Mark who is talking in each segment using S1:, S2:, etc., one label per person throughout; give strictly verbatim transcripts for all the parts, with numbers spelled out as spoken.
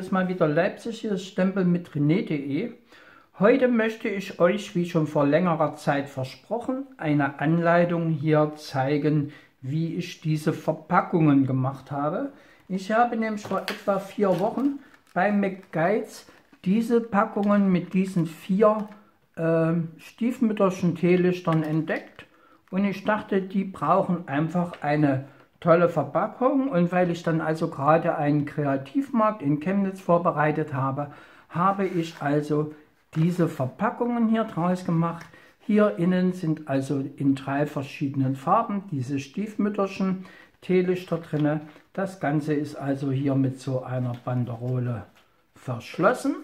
S1: ist mal wieder Leipzig, hier ist Stempel mit René punkt de. Heute möchte ich euch, wie schon vor längerer Zeit versprochen, eine Anleitung hier zeigen, wie ich diese Verpackungen gemacht habe. Ich habe nämlich vor etwa vier Wochen bei McGuides diese Packungen mit diesen vier äh, stiefmütterchen Teelichtern entdeckt und ich dachte, die brauchen einfach eine tolle Verpackung, und weil ich dann also gerade einen Kreativmarkt in Chemnitz vorbereitet habe, habe ich also diese Verpackungen hier draus gemacht. Hier innen sind also in drei verschiedenen Farben diese Stiefmütterchen Teelichter drin. Das Ganze ist also hier mit so einer Banderole verschlossen.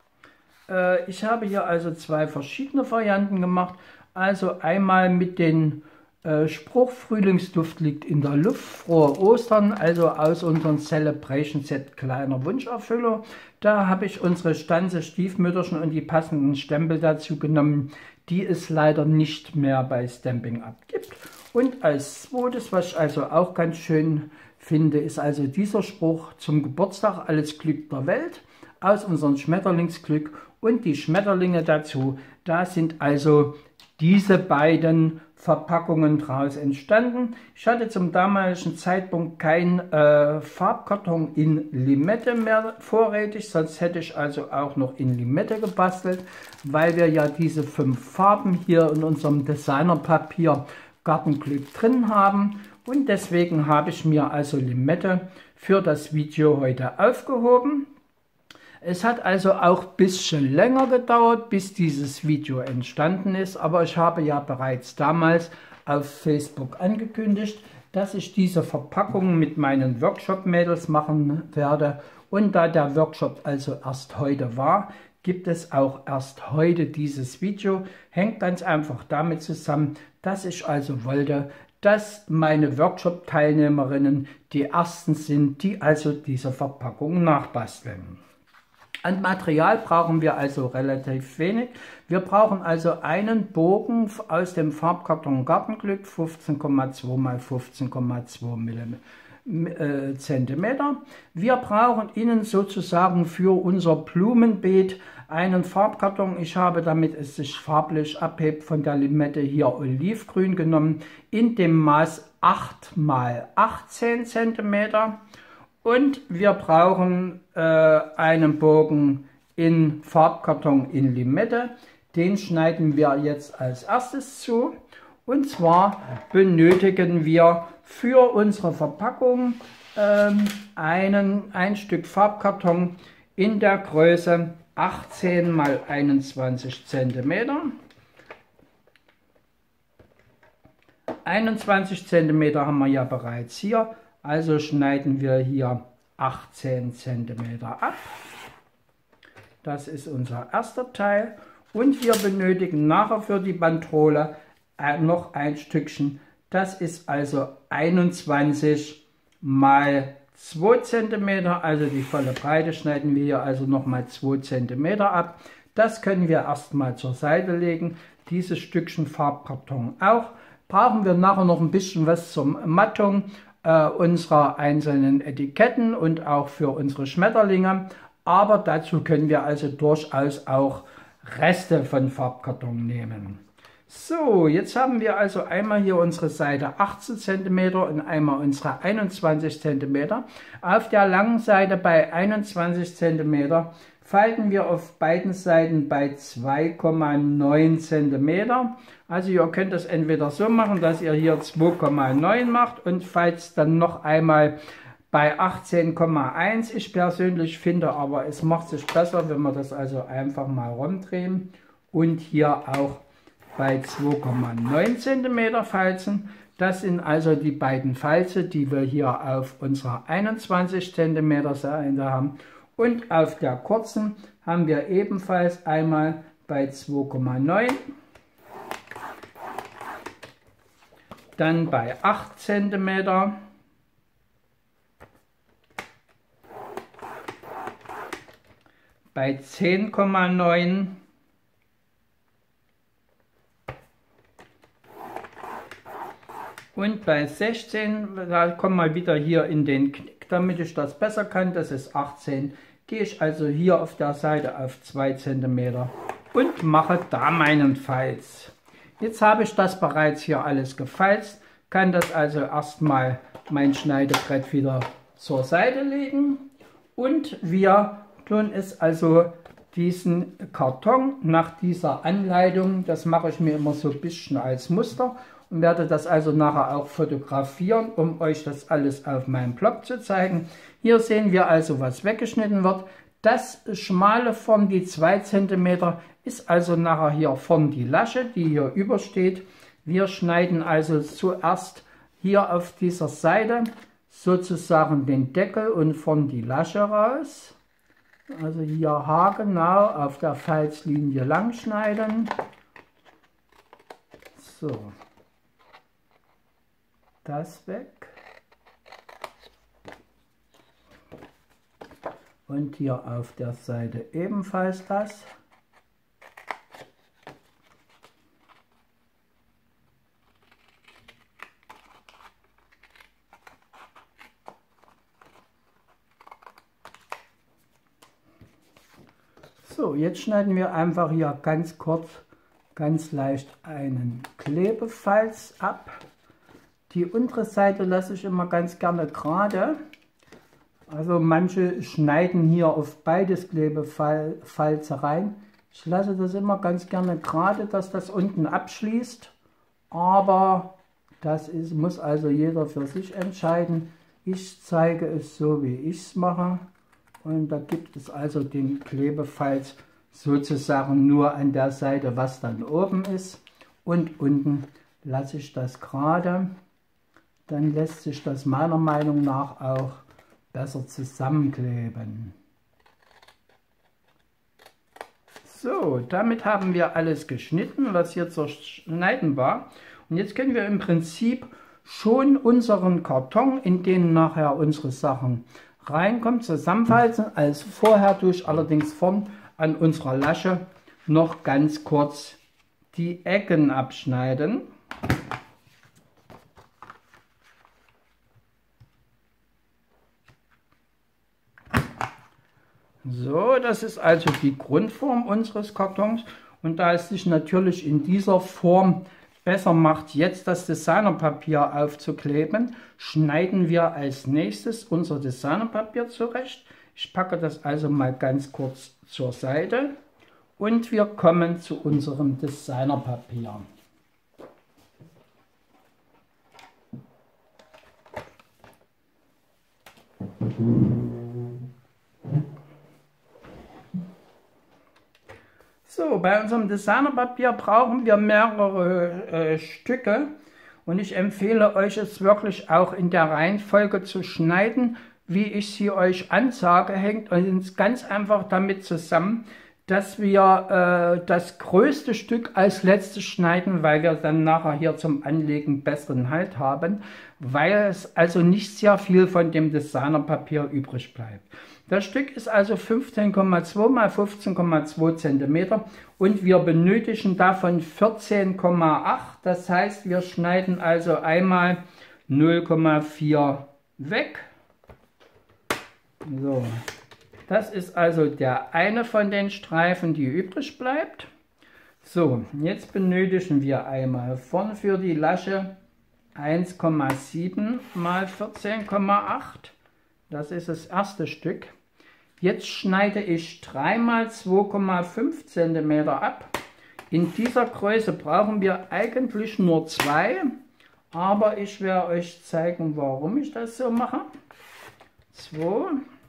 S1: Äh, ich habe hier also zwei verschiedene Varianten gemacht. Also einmal mit den äh, Spruch Frühlingsduft liegt in der Luft, frohe Ostern, also aus unserem Celebration Set kleiner Wunscherfüller. Da habe ich unsere Stanze Stiefmütterchen und die passenden Stempel dazu genommen, die es leider nicht mehr bei Stamping Up gibt. Und als zweites, was ich also auch ganz schön finde, ist also dieser Spruch zum Geburtstag: alles Glück der Welt, aus unserem Schmetterlingsglück, und die Schmetterlinge dazu. Da sind also diese beiden Verpackungen daraus entstanden. Ich hatte zum damaligen Zeitpunkt kein äh, Farbkarton in Limette mehr vorrätig, sonst hätte ich also auch noch in Limette gebastelt, weil wir ja diese fünf Farben hier in unserem Designerpapier Gartenglück drin haben, und deswegen habe ich mir also Limette für das Video heute aufgehoben. Es hat also auch ein bisschen länger gedauert, bis dieses Video entstanden ist, aber ich habe ja bereits damals auf Facebook angekündigt, dass ich diese Verpackung mit meinen Workshop-Mädels machen werde, und da der Workshop also erst heute war, gibt es auch erst heute dieses Video. Hängt ganz einfach damit zusammen, dass ich also wollte, dass meine Workshop-Teilnehmerinnen die ersten sind, die also diese Verpackung nachbasteln. An Material brauchen wir also relativ wenig. Wir brauchen also einen Bogen aus dem Farbkarton Gartenglück, fünfzehn Komma zwei mal fünfzehn Komma zwei Zentimeter. Wir brauchen innen sozusagen für unser Blumenbeet einen Farbkarton. Ich habe, damit es sich farblich abhebt von der Limette, hier Olivgrün genommen, in dem Maß acht mal achtzehn Zentimeter. Und wir brauchen äh, einen Bogen in Farbkarton in Limette. Den schneiden wir jetzt als erstes zu. Und zwar benötigen wir für unsere Verpackung ähm, einen, ein Stück Farbkarton in der Größe achtzehn mal einundzwanzig Zentimeter. einundzwanzig Zentimeter haben wir ja bereits hier. Also schneiden wir hier achtzehn Zentimeter ab. Das ist unser erster Teil. Und wir benötigen nachher für die Bandrole noch ein Stückchen. Das ist also einundzwanzig mal zwei Zentimeter. Also die volle Breite schneiden wir hier also nochmal zwei Zentimeter ab. Das können wir erstmal zur Seite legen. Dieses Stückchen Farbkarton auch. Brauchen wir nachher noch ein bisschen was zum Mattung Äh, unserer einzelnen Etiketten und auch für unsere Schmetterlinge, aber dazu können wir also durchaus auch Reste von Farbkarton nehmen. So, jetzt haben wir also einmal hier unsere Seite achtzehn Zentimeter und einmal unsere einundzwanzig Zentimeter. Auf der langen Seite bei einundzwanzig Zentimeter falten wir auf beiden Seiten bei zwei Komma neun Zentimeter. Also ihr könnt das entweder so machen, dass ihr hier zwei Komma neun macht und falzt dann noch einmal bei achtzehn Komma eins. Ich persönlich finde aber, es macht sich besser, wenn wir das also einfach mal rumdrehen und hier auch bei zwei Komma neun Zentimeter falzen. Das sind also die beiden Falze, die wir hier auf unserer einundzwanzig Zentimeter Seite haben. Und auf der kurzen haben wir ebenfalls einmal bei zwei Komma neun, dann bei acht Zentimeter, bei zehn Komma neun, und bei sechzehn, da kommen wir wieder hier in den Knick, damit ich das besser kann, das ist achtzehn, gehe ich also hier auf der Seite auf zwei Zentimeter und mache da meinen Falz. Jetzt habe ich das bereits hier alles gefalzt, kann das also erstmal mein Schneidebrett wieder zur Seite legen und wir tun es also diesen Karton nach dieser Anleitung, das mache ich mir immer so ein bisschen als Muster und werde das also nachher auch fotografieren, um euch das alles auf meinem Blog zu zeigen. Hier sehen wir also, was weggeschnitten wird. Das schmale vorn, die zwei Zentimeter, ist also nachher hier vorn die Lasche, die hier übersteht. Wir schneiden also zuerst hier auf dieser Seite sozusagen den Deckel und vorn die Lasche raus. Also hier haargenau auf der Falzlinie lang schneiden. So, das weg. Und hier auf der Seite ebenfalls das. So, jetzt schneiden wir einfach hier ganz kurz, ganz leicht einen Klebefalz ab. Die untere Seite lasse ich immer ganz gerne gerade. Also manche schneiden hier auf beides Klebefalze rein. Ich lasse das immer ganz gerne gerade, dass das unten abschließt. Aber das ist, muss also jeder für sich entscheiden. Ich zeige es so, wie ich es mache. Und da gibt es also den Klebefalz sozusagen nur an der Seite, was dann oben ist. Und unten lasse ich das gerade. Dann lässt sich das meiner Meinung nach auch besser zusammenkleben. So, damit haben wir alles geschnitten, was hier zu schneiden war. Und jetzt können wir im Prinzip schon unseren Karton, in den nachher unsere Sachen reinkommt, zusammenfalten. Als vorher tue ich allerdings vorn an unserer Lasche noch ganz kurz die Ecken abschneiden. So, das ist also die Grundform unseres Kartons und da es sich natürlich in dieser Form besser macht, jetzt das Designerpapier aufzukleben, schneiden wir als nächstes unser Designerpapier zurecht. Ich packe das also mal ganz kurz zur Seite und wir kommen zu unserem Designerpapier. So, bei unserem Designerpapier brauchen wir mehrere äh, Stücke und ich empfehle euch es wirklich auch in der Reihenfolge zu schneiden, wie ich sie euch ansage. Hängt uns ganz einfach damit zusammen, dass wir äh, das größte Stück als letztes schneiden, weil wir dann nachher hier zum Anlegen besseren Halt haben, weil es also nicht sehr viel von dem Designerpapier übrig bleibt. Das Stück ist also fünfzehn Komma zwei mal fünfzehn Komma zwei Zentimeter und wir benötigen davon vierzehn Komma acht. Das heißt, wir schneiden also einmal null Komma vier weg. So, das ist also der eine von den Streifen, die übrig bleibt. So, jetzt benötigen wir einmal vorn für die Lasche eins Komma sieben mal vierzehn Komma acht. Das ist das erste Stück. Jetzt schneide ich drei mal zwei Komma fünf Zentimeter ab. In dieser Größe brauchen wir eigentlich nur zwei, aber ich werde euch zeigen, warum ich das so mache. zwei.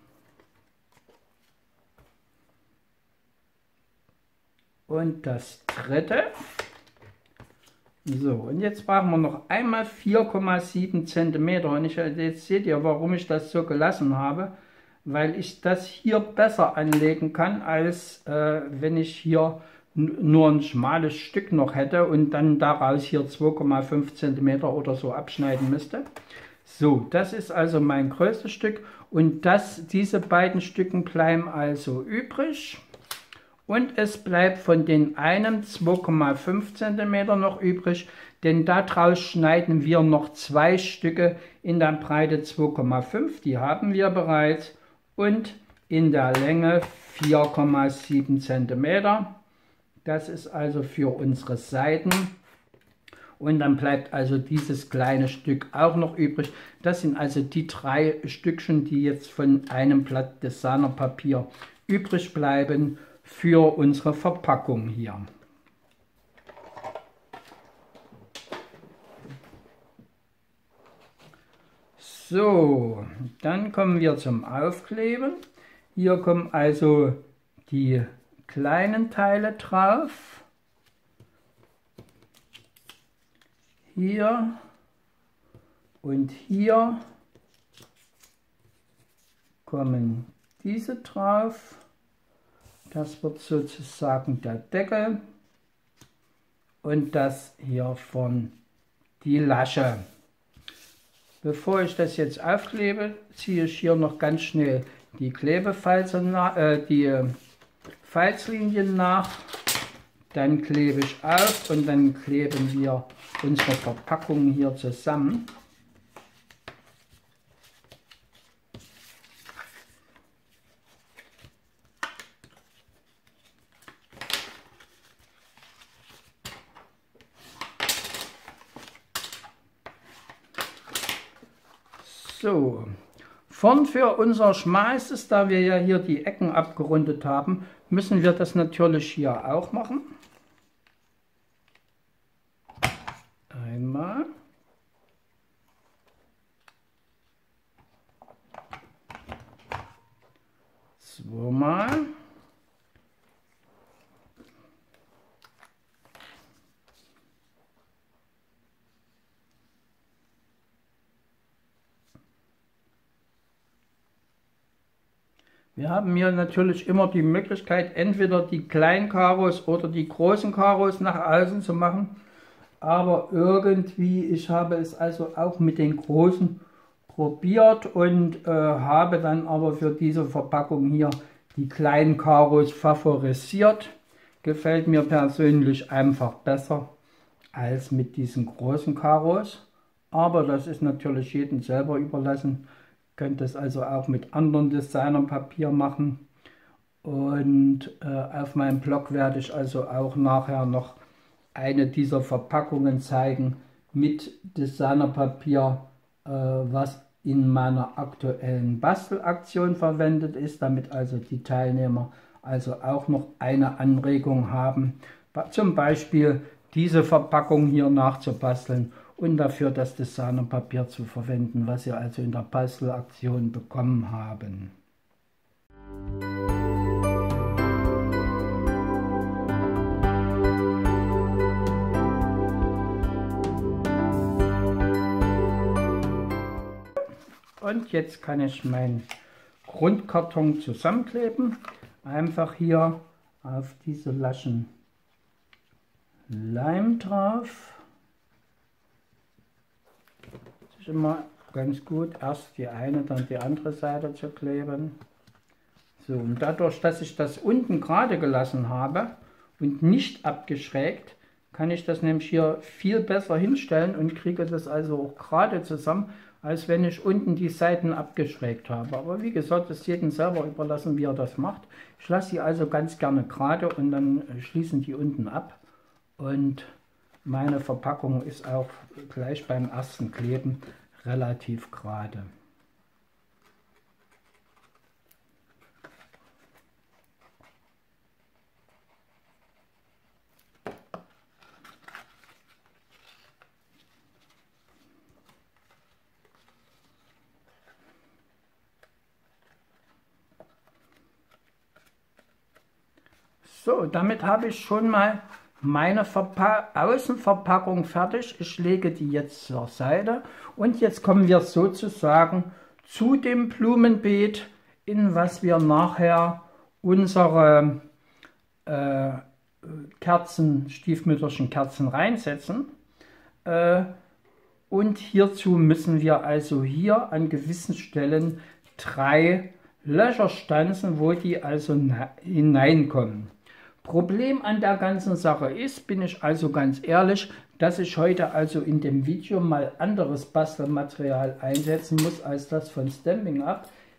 S1: Und das dritte. So, und jetzt brauchen wir noch einmal vier Komma sieben Zentimeter. Und ich, jetzt seht ihr, warum ich das so gelassen habe. Weil ich das hier besser anlegen kann, als äh, wenn ich hier nur ein schmales Stück noch hätte und dann daraus hier zwei Komma fünf Zentimeter oder so abschneiden müsste. So, das ist also mein größtes Stück und das, diese beiden Stücken bleiben also übrig. Und es bleibt von den einen zwei Komma fünf Zentimeter noch übrig, denn daraus schneiden wir noch zwei Stücke in der Breite zwei Komma fünf, die haben wir bereits. Und in der Länge vier Komma sieben Zentimeter. Das ist also für unsere Seiten. Und dann bleibt also dieses kleine Stück auch noch übrig. Das sind also die drei Stückchen, die jetzt von einem Blatt Designerpapier übrig bleiben für unsere Verpackung hier. So, dann kommen wir zum Aufkleben. Hier kommen also die kleinen Teile drauf. Hier und hier kommen diese drauf. Das wird sozusagen der Deckel und das hier von die Lasche. Bevor ich das jetzt aufklebe, ziehe ich hier noch ganz schnell die Klebefalze, äh, die Falzlinien nach. Dann klebe ich auf und dann kleben wir unsere Verpackung hier zusammen. So, vorn für unser schmalstes, da wir ja hier die Ecken abgerundet haben, müssen wir das natürlich hier auch machen. Einmal. Zweimal. Wir haben hier natürlich immer die Möglichkeit, entweder die kleinen Karos oder die großen Karos nach außen zu machen. Aber irgendwie, ich habe es also auch mit den großen probiert und äh, habe dann aber für diese Verpackung hier die kleinen Karos favorisiert. Gefällt mir persönlich einfach besser als mit diesen großen Karos. Aber das ist natürlich jedem selber überlassen. Könnt es also auch mit anderen Designerpapier machen. Und äh, auf meinem Blog werde ich also auch nachher noch eine dieser Verpackungen zeigen mit Designerpapier, äh, was in meiner aktuellen Bastelaktion verwendet ist, damit also die Teilnehmer also auch noch eine Anregung haben, zum Beispiel diese Verpackung hier nachzubasteln und dafür das Designerpapier zu verwenden, was sie also in der Bastelaktion bekommen haben. Und jetzt kann ich meinen Grundkarton zusammenkleben. Einfach hier auf diese Laschen Leim drauf. Das ist immer ganz gut, erst die eine, dann die andere Seite zu kleben. So, und dadurch, dass ich das unten gerade gelassen habe und nicht abgeschrägt, kann ich das nämlich hier viel besser hinstellen und kriege das also auch gerade zusammen, als wenn ich unten die Seiten abgeschrägt habe. Aber wie gesagt, das ist jedem selber überlassen, wie er das macht. Ich lasse sie also ganz gerne gerade und dann schließen die unten ab. Und meine Verpackung ist auch gleich beim ersten Kleben relativ gerade. So, damit habe ich schon mal meine Verpa- Außenverpackung fertig. Ich lege die jetzt zur Seite und jetzt kommen wir sozusagen zu dem Blumenbeet, in was wir nachher unsere äh, Kerzen, Stiefmütterchen Kerzen reinsetzen. Äh, und hierzu müssen wir also hier an gewissen Stellen drei Löcher stanzen, wo die also hineinkommen. Problem an der ganzen Sache ist, bin ich also ganz ehrlich, dass ich heute also in dem Video mal anderes Bastelmaterial einsetzen muss als das von Stampin' Up.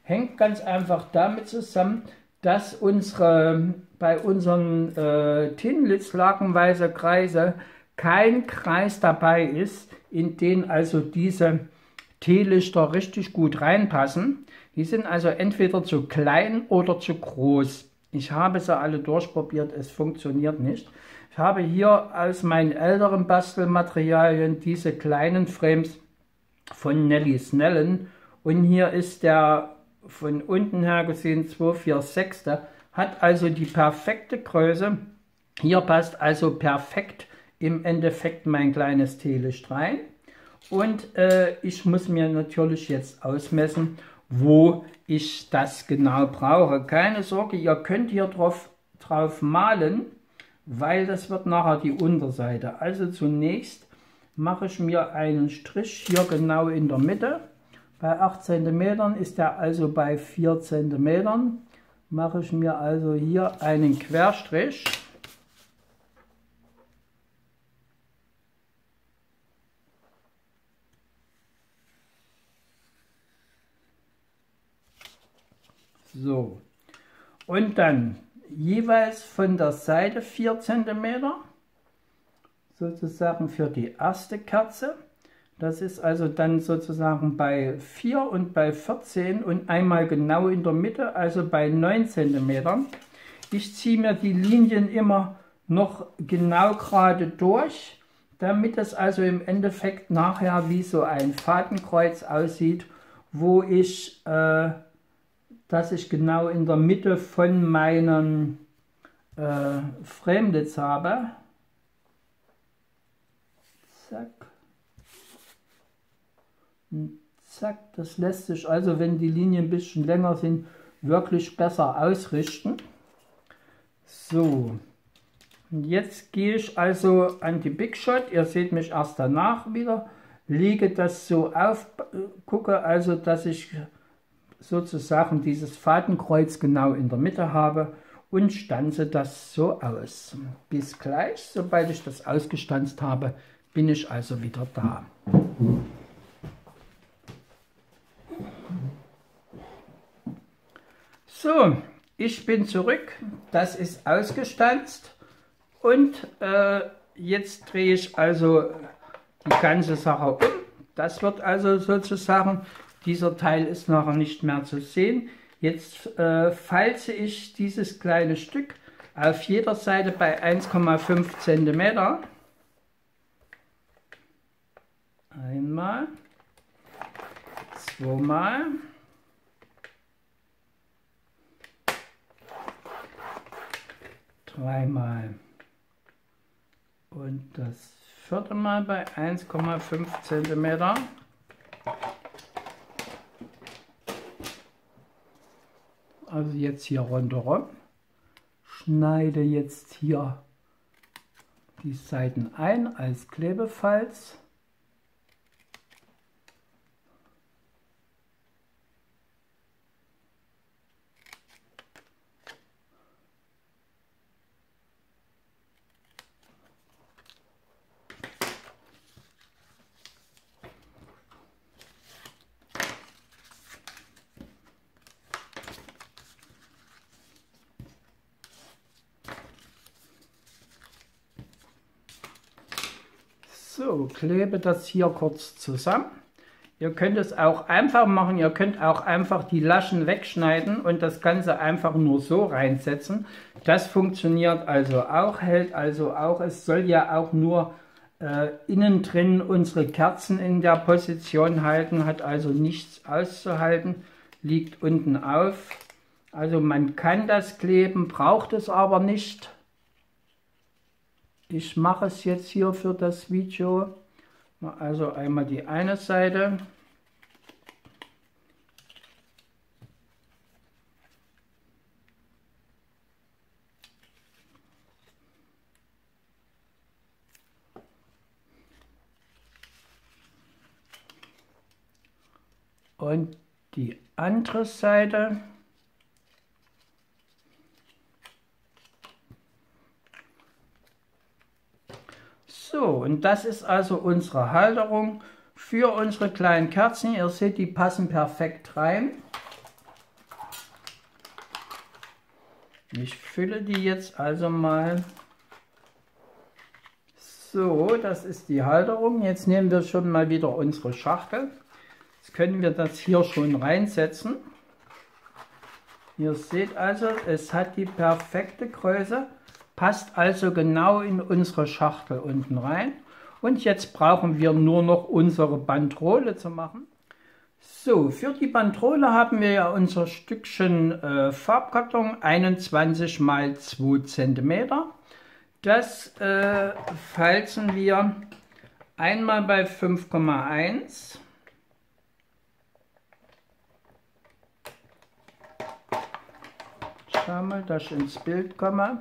S1: Hängt ganz einfach damit zusammen, dass unsere, bei unseren äh, Tinlitz lagenweise Kreise kein Kreis dabei ist, in den also diese Teelichter richtig gut reinpassen. Die sind also entweder zu klein oder zu groß. Ich habe sie alle durchprobiert, es funktioniert nicht. Ich habe hier aus meinen älteren Bastelmaterialien diese kleinen Frames von Nelly Snellen und hier ist der von unten her gesehen zwei vier sechs, hat also die perfekte Größe. Hier passt also perfekt im Endeffekt mein kleines Teelicht rein. Und äh, ich muss mir natürlich jetzt ausmessen, wo ich das genau brauche. Keine Sorge, ihr könnt hier drauf, drauf malen, weil das wird nachher die Unterseite. Also zunächst mache ich mir einen Strich hier genau in der Mitte. Bei acht Zentimeter ist er also bei vier Zentimeter. Mache ich mir also hier einen Querstrich. So, und dann jeweils von der Seite vier Zentimeter, sozusagen für die erste Kerze. Das ist also dann sozusagen bei vier und bei vierzehn und einmal genau in der Mitte, also bei neun Zentimeter. Ich ziehe mir die Linien immer noch genau gerade durch, damit es also im Endeffekt nachher wie so ein Fadenkreuz aussieht, wo ich äh, dass ich genau in der Mitte von meinem äh, Framelits habe. Zack. Und zack, das lässt sich also, wenn die Linien ein bisschen länger sind, wirklich besser ausrichten. So, und jetzt gehe ich also an die Big Shot. Ihr seht mich erst danach wieder. Lege das so auf, gucke also, dass ich sozusagen dieses Fadenkreuz genau in der Mitte habe und stanze das so aus. Bis gleich, sobald ich das ausgestanzt habe, bin ich also wieder da. So, ich bin zurück, das ist ausgestanzt und äh, jetzt drehe ich also die ganze Sache um. Das wird also sozusagen, dieser Teil ist nachher nicht mehr zu sehen. Jetzt äh, falze ich dieses kleine Stück auf jeder Seite bei eins Komma fünf Zentimeter. Einmal, zweimal, dreimal und das vierte Mal bei eins Komma fünf Zentimeter. Also jetzt hier rundherum, schneide jetzt hier die Seiten ein als Klebefalz. So, klebe das hier kurz zusammen. Ihr könnt es auch einfach machen, ihr könnt auch einfach die Laschen wegschneiden und das Ganze einfach nur so reinsetzen. Das funktioniert also auch, hält also auch. Es soll ja auch nur äh, innen drin unsere Kerzen in der Position halten, hat also nichts auszuhalten, liegt unten auf. Also man kann das kleben, braucht es aber nicht. Ich mache es jetzt hier für das Video. Also einmal die eine Seite. Und die andere Seite. So, und das ist also unsere Halterung für unsere kleinen Kerzen. Ihr seht, die passen perfekt rein. Ich fülle die jetzt also mal. So, das ist die Halterung. Jetzt nehmen wir schon mal wieder unsere Schachtel. Jetzt können wir das hier schon reinsetzen. Ihr seht also, es hat die perfekte Größe, passt also genau in unsere Schachtel unten rein. Und jetzt brauchen wir nur noch unsere Bandrolle zu machen. So, für die Bandrolle haben wir ja unser Stückchen äh, Farbkarton einundzwanzig mal zwei Zentimeter. Das äh, falzen wir einmal bei fünf Komma eins. Schau mal, dass ich ins Bild komme.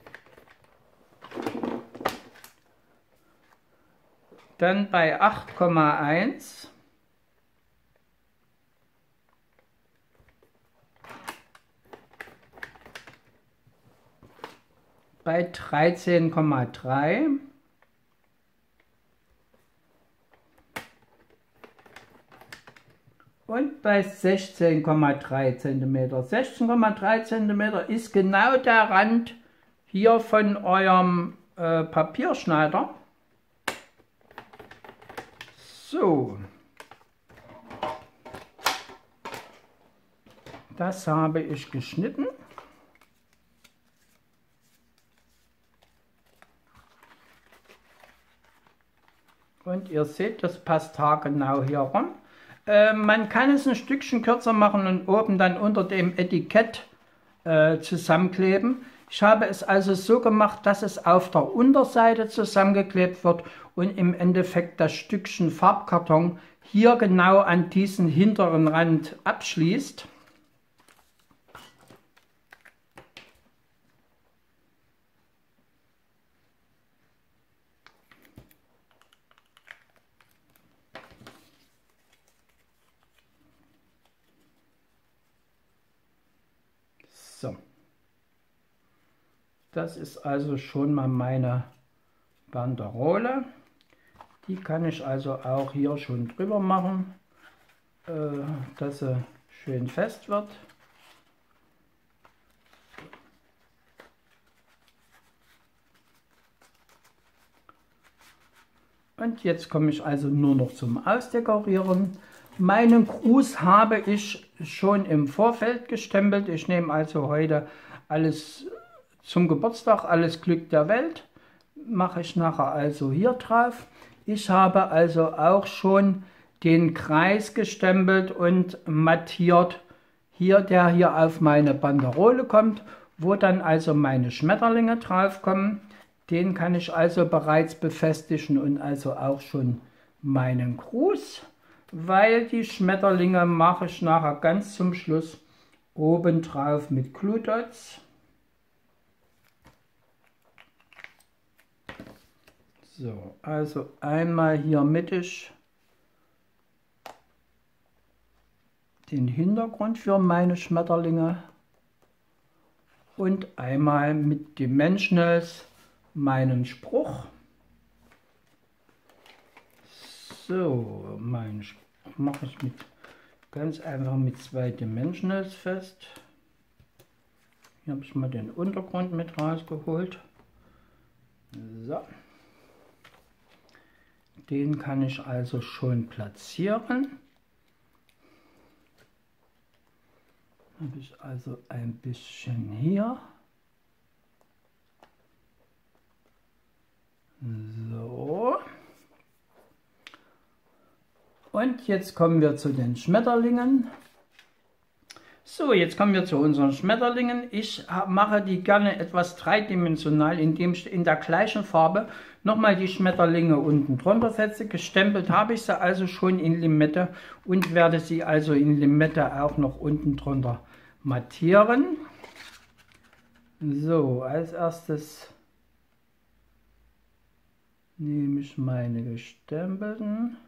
S1: Dann bei acht Komma eins. Bei dreizehn Komma drei. Und bei sechzehn Komma drei Zentimeter. sechzehn Komma drei Zentimeter ist genau der Rand hier von eurem äh, Papierschneider. So. Das habe ich geschnitten. Und ihr seht, das passt haargenau hier rum. Äh, man kann es ein Stückchen kürzer machen und oben dann unter dem Etikett äh, zusammenkleben. Ich habe es also so gemacht, dass es auf der Unterseite zusammengeklebt wird und im Endeffekt das Stückchen Farbkarton hier genau an diesen hinteren Rand abschließt. So, das ist also schon mal meine Banderole. Die kann ich also auch hier schon drüber machen, äh, dass sie schön fest wird. Und jetzt komme ich also nur noch zum Ausdekorieren. Meinen Gruß habe ich schon im Vorfeld gestempelt. Ich nehme also heute alles zum Geburtstag, alles Glück der Welt. Mache ich nachher also hier drauf. Ich habe also auch schon den Kreis gestempelt und mattiert. Hier, der hier auf meine Banderole kommt, wo dann also meine Schmetterlinge drauf kommen. Den kann ich also bereits befestigen und also auch schon meinen Gruß. Weil die Schmetterlinge mache ich nachher ganz zum Schluss obendrauf mit Glue Dots. So, also einmal hier mittig den Hintergrund für meine Schmetterlinge und einmal mit Dimensionals meinen Spruch. So, meinen Spruch mache ich mit ganz einfach mit zwei Dimensionals fest. Hier habe ich mal den Untergrund mit rausgeholt. So. Den kann ich also schon platzieren. Habe ich also ein bisschen hier. So. Und jetzt kommen wir zu den Schmetterlingen. So, jetzt kommen wir zu unseren Schmetterlingen. Ich mache die gerne etwas dreidimensional, indem ich in der gleichen Farbe nochmal die Schmetterlinge unten drunter setze. Gestempelt habe ich sie also schon in Limette und werde sie also in Limette auch noch unten drunter mattieren. So, als erstes nehme ich meine gestempelten,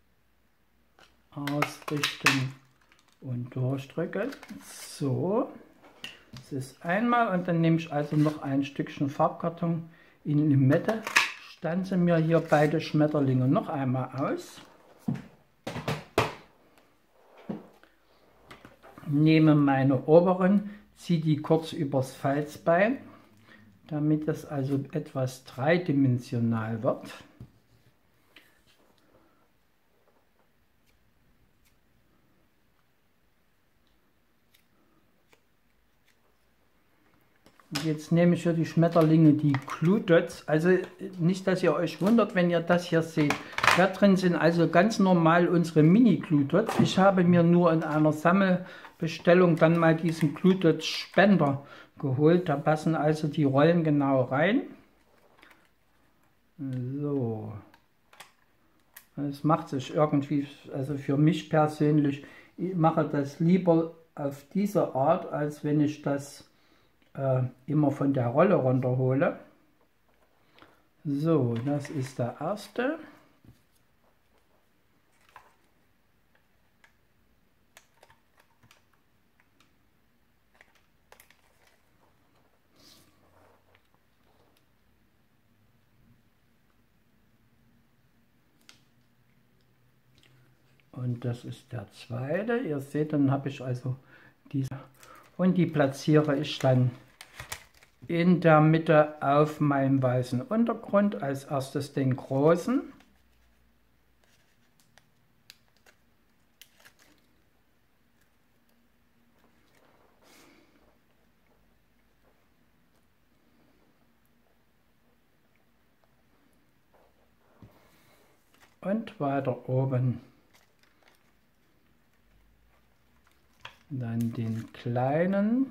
S1: ausrichten und durchdrücken. So, das ist einmal und dann nehme ich also noch ein Stückchen Farbkarton in Limette, stanze mir hier beide Schmetterlinge noch einmal aus, nehme meine oberen ziehe die kurz übers Falzbein, damit es also etwas dreidimensional wird. Und jetzt nehme ich für die Schmetterlinge die Glue Dots. Also nicht, dass ihr euch wundert, wenn ihr das hier seht. Da drin sind also ganz normal unsere Mini Glue Dots. Ich habe mir nur in einer Sammelbestellung dann mal diesen Glue Dots Spender geholt. Da passen also die Rollen genau rein. So. Das macht sich irgendwie, also für mich persönlich, ich mache das lieber auf diese Art, als wenn ich das äh, immer von der Rolle runterhole. So, das ist der erste. Und das ist der zweite. Ihr seht, dann habe ich also diese. Und die platziere ich dann in der Mitte auf meinem weißen Untergrund. Als erstes den großen. Und weiter oben dann den kleinen.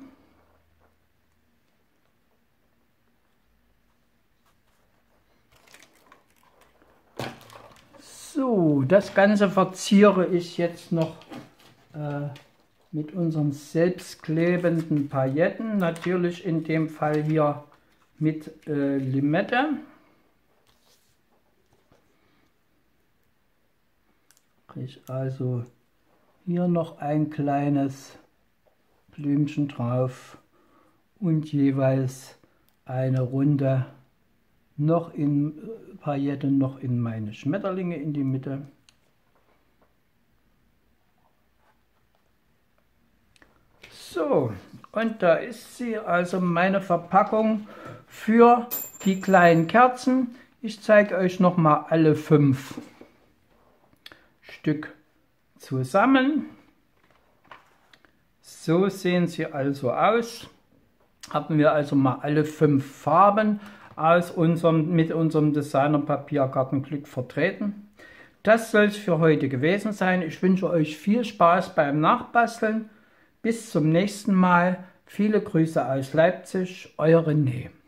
S1: So, das Ganze verziere ich jetzt noch äh, mit unseren selbstklebenden Pailletten. Natürlich in dem Fall hier mit äh, Limette. Kriege ich also hier noch ein kleines Blümchen drauf und jeweils eine Runde noch in Paillette, noch in meine Schmetterlinge in die Mitte. So, und da ist sie, also meine Verpackung für die kleinen Kerzen. Ich zeige euch noch mal alle fünf Stück zusammen. So sehen sie also aus. Haben wir also mal alle fünf Farben aus unserem, mit unserem Designer Papierkartenglück vertreten. Das soll es für heute gewesen sein. Ich wünsche euch viel Spaß beim Nachbasteln. Bis zum nächsten Mal. Viele Grüße aus Leipzig, eure René.